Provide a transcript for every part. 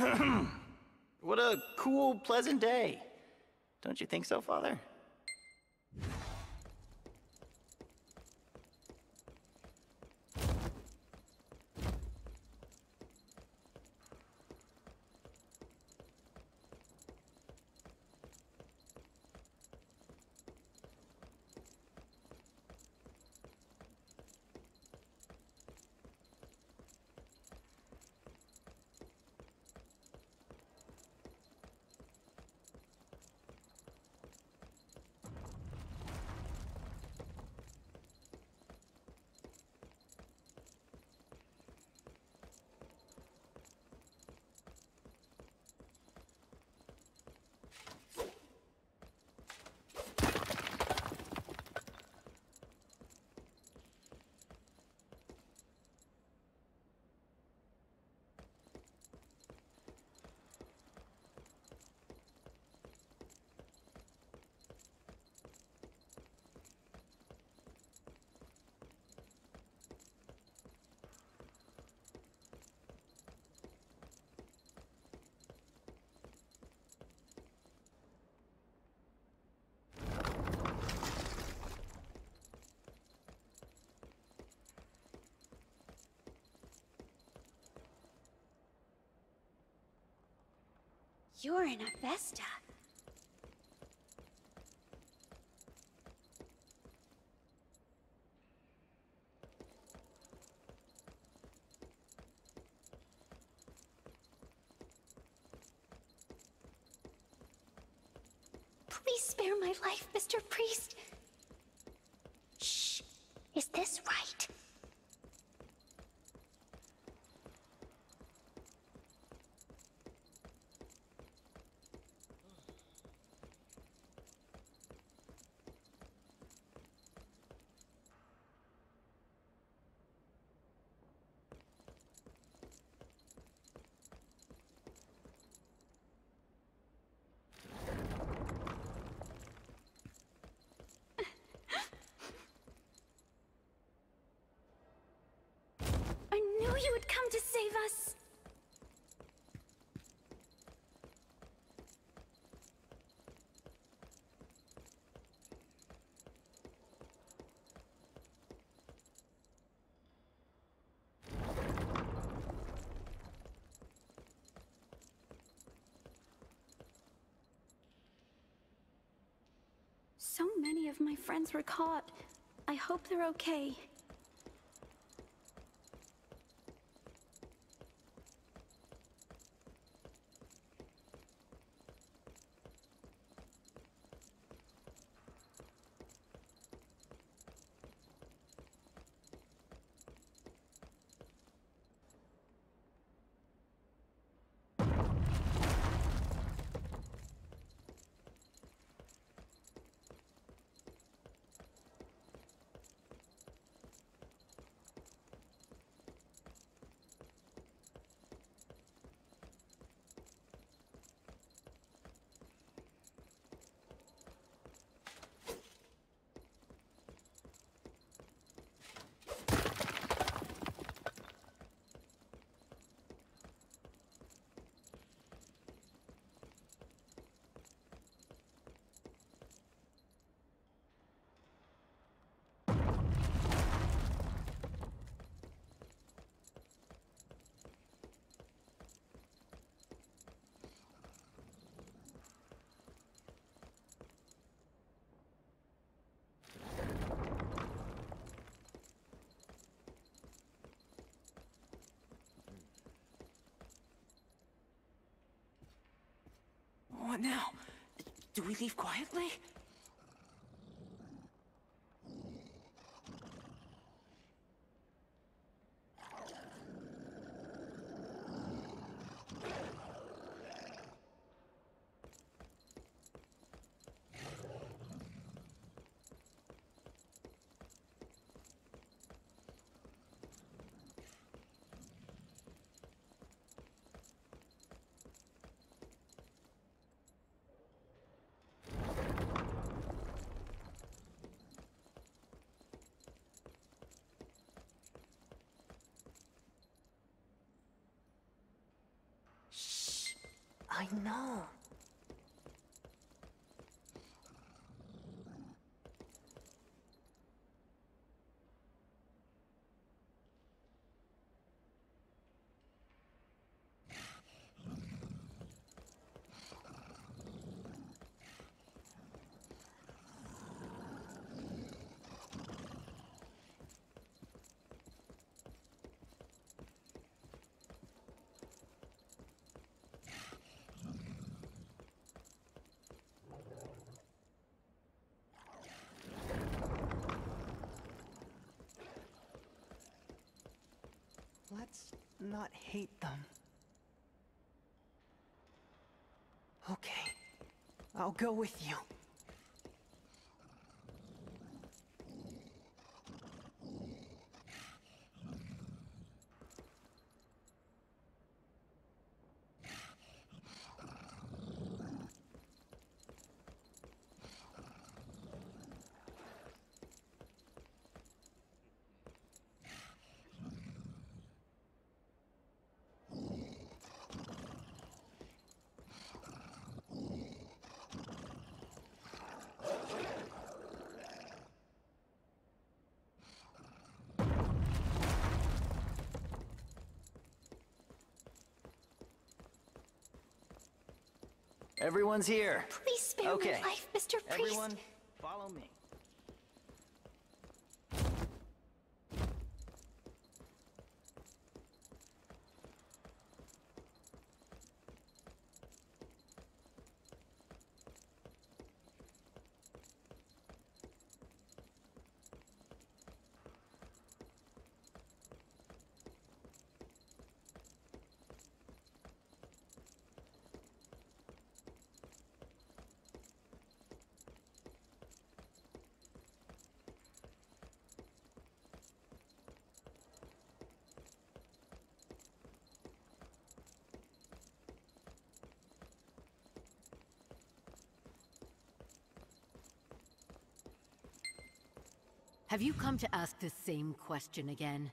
What a cool, pleasant day. Don't you think so, Father? You're in a Vesta. Please spare my life, Mr. Priest. Shh. Is this right? I knew you would come to save us! So many of my friends were caught. I hope they're okay. What now? Do we leave quietly? I know. Let's not hate them. Okay, I'll go with you. Everyone's here. Please spare Okay. my life, Mr. Priest. Everyone, follow me. Have you come to ask the same question again?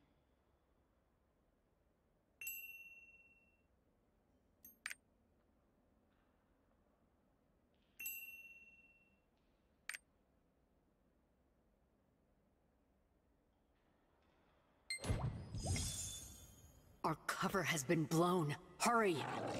Our cover has been blown. Hurry!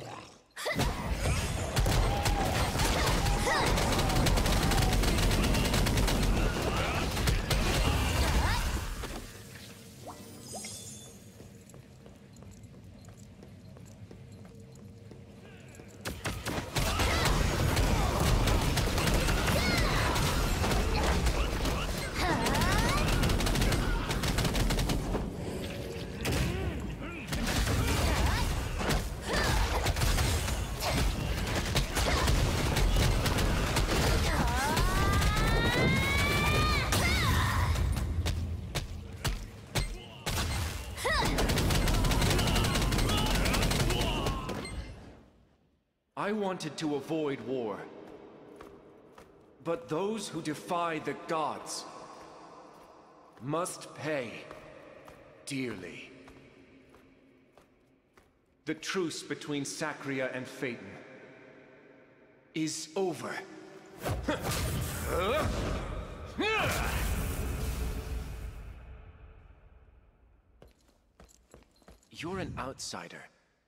I wanted to avoid war. But those who defy the gods must pay dearly. The truce between Sacria and Phaeton is over. You're an outsider.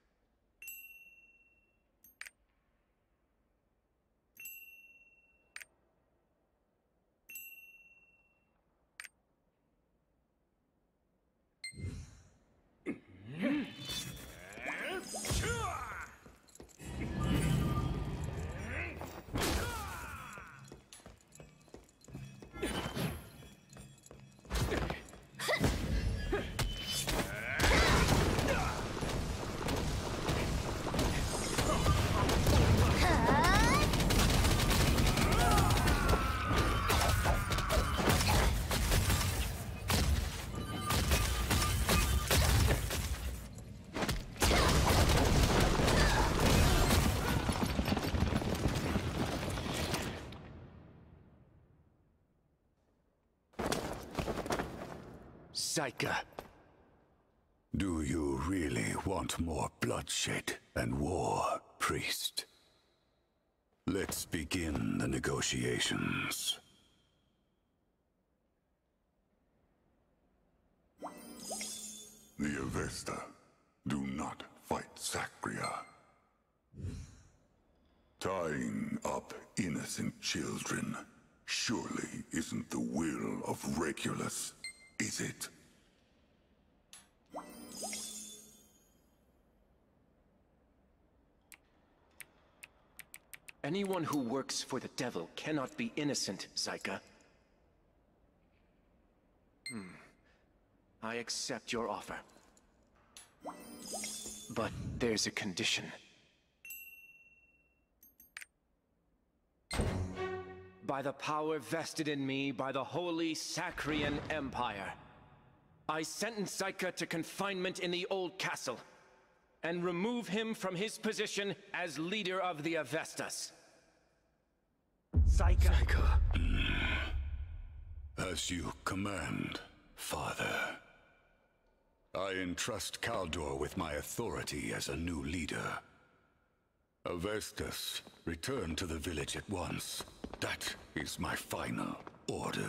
Psycha. Do you really want more bloodshed and war, priest. Let's begin the negotiations. The Avesta do not fight Sacria. Tying up innocent children surely isn't the will of Regulus, is it? Anyone who works for the devil cannot be innocent, Zyka. I accept your offer. But there's a condition. By the power vested in me by the Holy Sacrian Empire, I sentence Zyka to confinement in the old castle, and remove him from his position as leader of the Avestas. Zyka. As you command, Father. I entrust Kaldor with my authority as a new leader. Avestas, return to the village at once. That is my final order.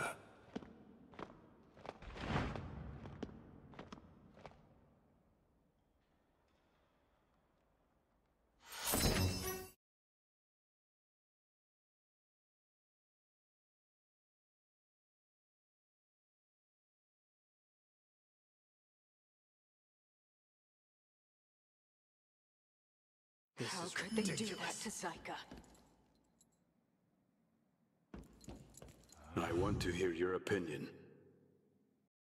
How could they do that to Zyka? I want to hear your opinion.